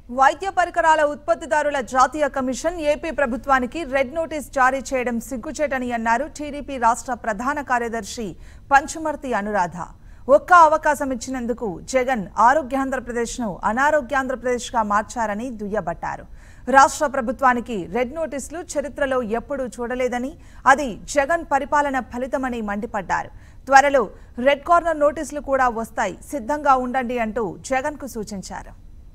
వైద్య పరికరాల ఉత్పత్తిదారుల జాతీయ కమిషన్ ఏపీ ప్రభుత్వానికి రెడ్ నోటీస్ జారీ చేయడం సిగ్గుచేటని అన్నారు టీడీపీ రాష్ట్ర ప్రధాన కార్యదర్శి పంచుమర్తి అనురాధ. ఒక్క అవకాశం ఇచ్చినందుకు జగన్ ఆరోగ్యాంధ్రప్రదేశ్ను అనారోగ్యాంధ్రప్రదేశ్గా మార్చారని దుయ్యబట్టారు. రాష్ట్ర ప్రభుత్వానికి రెడ్ నోటీసులు చరిత్రలో ఎప్పుడూ చూడలేదని, అది జగన్ పరిపాలన ఫలితమని మండిపడ్డారు. త్వరలో రెడ్ కార్నర్ నోటీసులు కూడా వస్తాయి, సిద్ధంగా ఉండండి అంటూ జగన్కు సూచించారు.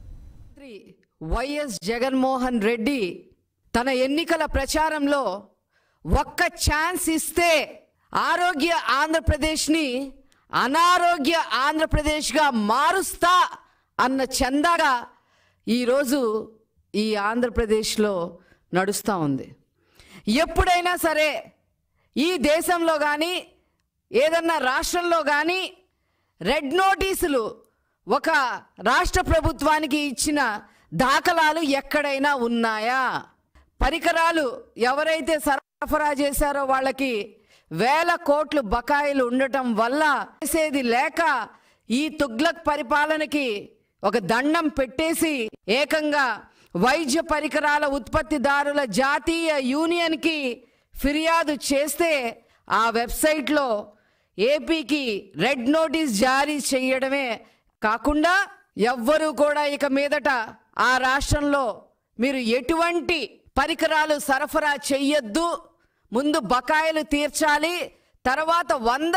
వైఎస్ జగన్మోహన్ రెడ్డి తన ఎన్నికల ప్రచారంలో ఒక్క ఛాన్స్ ఇస్తే ఆరోగ్య ఆంధ్రప్రదేశ్ని అనారోగ్య ఆంధ్రప్రదేశ్గా మారుస్తా అన్న చందాగా ఈరోజు ఈ ఆంధ్రప్రదేశ్లో నడుస్తూ ఉంది. ఎప్పుడైనా సరే ఈ దేశంలో కానీ ఏదన్నా రాష్ట్రంలో కానీ రెడ్ నోటీసులు ఒక రాష్ట్ర ప్రభుత్వానికి ఇచ్చిన దాఖలాలు ఎక్కడైనా ఉన్నాయా? పరికరాలు ఎవరైతే సరఫరా చేశారో వాళ్ళకి వేల కోట్లు బకాయిలు ఉండటం వల్ల చేసేది లేక ఈ తుగ్లక్ పరిపాలనకి ఒక దండం పెట్టేసి ఏకంగా వైద్య పరికరాల ఉత్పత్తిదారుల జాతీయ యూనియన్కి ఫిర్యాదు చేస్తే ఆ వెబ్సైట్లో ఏపీకి రెడ్ నోటీస్ జారీ చేయడమే కాకుండా ఎవ్వరూ కూడా ఇక మీదట ఆ రాష్ట్రంలో మీరు ఎటువంటి పరికరాలు సరఫరా చెయ్యొద్దు, ముందు బకాయిలు తీర్చాలి, తర్వాత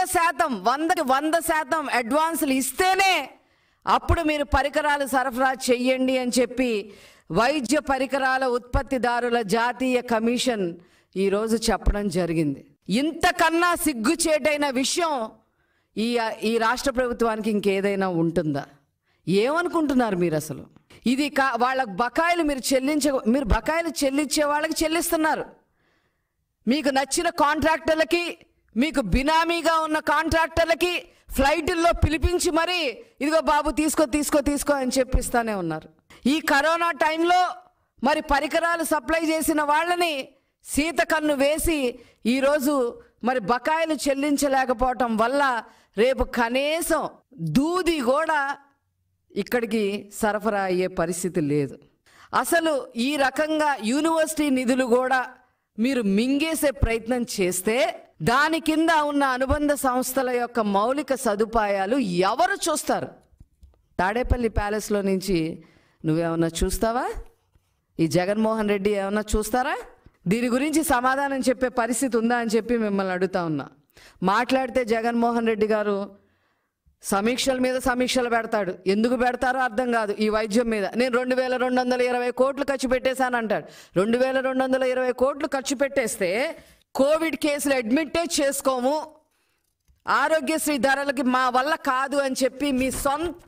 100% అడ్వాన్సులు ఇస్తేనే అప్పుడు మీరు పరికరాలు సరఫరా చెయ్యండి అని చెప్పి వైద్య పరికరాల ఉత్పత్తిదారుల జాతీయ కమిషన్ ఈరోజు చెప్పడం జరిగింది. ఇంతకన్నా సిగ్గుచేటైన విషయం ఈ రాష్ట్ర ప్రభుత్వానికి ఇంకేదైనా ఉంటుందా? ఏమనుకుంటున్నారు మీరు అసలు? ఇది వాళ్ళ బకాయిలు మీరు బకాయిలు చెల్లించే వాళ్ళకి చెల్లిస్తున్నారు. మీకు నచ్చిన కాంట్రాక్టర్లకి, మీకు బినామీగా ఉన్న కాంట్రాక్టర్లకి ఫ్లైట్లో పిలిపించి మరి ఇదిగో బాబు తీసుకో అని చెప్పిస్తానే ఉన్నారు. ఈ కరోనా టైంలో మరి పరికరాలు సప్లై చేసిన వాళ్ళని సీతకన్ను వేసి ఈరోజు మరి బకాయిలు చెల్లించలేకపోవటం వల్ల రేపు కనీసం దూది కూడా ఇక్కడికి సరఫరా అయ్యే పరిస్థితి లేదు. అసలు ఈ రకంగా యూనివర్సిటీ నిధులు కూడా మీరు మింగేసే ప్రయత్నం చేస్తే దాని కింద ఉన్న అనుబంధ సంస్థల యొక్క మౌలిక సదుపాయాలు ఎవరు చూస్తారు? తాడేపల్లి ప్యాలెస్లో నుంచి నువ్వేమన్నా చూస్తావా? ఈ జగన్మోహన్ రెడ్డి ఏమన్నా చూస్తారా? దీని గురించి సమాధానం చెప్పే పరిస్థితి ఉందా అని చెప్పి మిమ్మల్ని అడుగుతా ఉన్నా. మాట్లాడితే జగన్మోహన్ రెడ్డి గారు సమీక్షల మీద సమీక్షలు పెడతాడు. ఎందుకు పెడతారో అర్థం కాదు. ఈ వైద్యం మీద నేను 2220 కోట్లు ఖర్చు పెట్టేశాను అంటాడు. 2220 కోట్లు ఖర్చు పెట్టేస్తే కోవిడ్ కేసులు అడ్మిటే చేసుకోము, ఆరోగ్యశ్రీ ధరలకి మా వల్ల కాదు అని చెప్పి మీ సొంత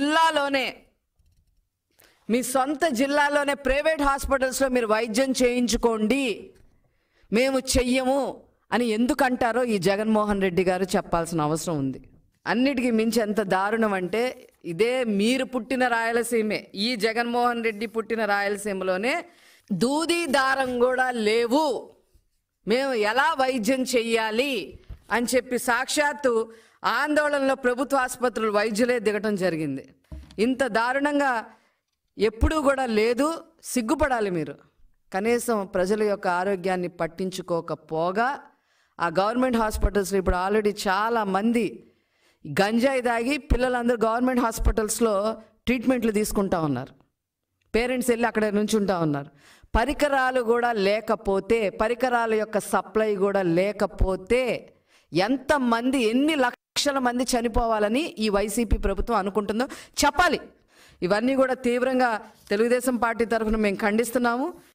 జిల్లాలోనే ప్రైవేట్ హాస్పిటల్స్లో మీరు వైద్యం చేయించుకోండి, మేము చెయ్యము అని ఎందుకంటారో ఈ జగన్మోహన్ రెడ్డి గారు చెప్పాల్సిన అవసరం ఉంది. అన్నిటికీ మించి ఎంత దారుణం అంటే ఇదే మీరు పుట్టిన రాయలసీమే, ఈ జగన్మోహన్ రెడ్డి పుట్టిన రాయలసీమలోనే దూది దారం కూడా లేవు, మేము ఎలా వైద్యం చెయ్యాలి అని చెప్పి సాక్షాత్తు ఆందోళనలో ప్రభుత్వ ఆసుపత్రులు వైద్యులే దిగటం జరిగింది. ఇంత దారుణంగా ఎప్పుడూ కూడా లేదు. సిగ్గుపడాలి మీరు. కనీసం ప్రజల యొక్క ఆరోగ్యాన్ని పట్టించుకోకపోగా ఆ గవర్నమెంట్ హాస్పిటల్స్లో ఇప్పుడు ఆల్రెడీ చాలామంది గంజాయి దాగి పిల్లలందరూ గవర్నమెంట్ హాస్పిటల్స్లో ట్రీట్మెంట్లు తీసుకుంటా ఉన్నారు. పేరెంట్స్ వెళ్ళి అక్కడ నుంచుంటా ఉన్నారు. పరికరాలు కూడా లేకపోతే, పరికరాల యొక్క సప్లై కూడా లేకపోతే ఎంతమంది, ఎన్ని లక్షల మంది చనిపోవాలని ఈ వైసీపీ ప్రభుత్వం అనుకుంటుందో చెప్పాలి. ఇవన్నీ కూడా తీవ్రంగా తెలుగుదేశం పార్టీ తరఫున మేము ఖండిస్తున్నాము.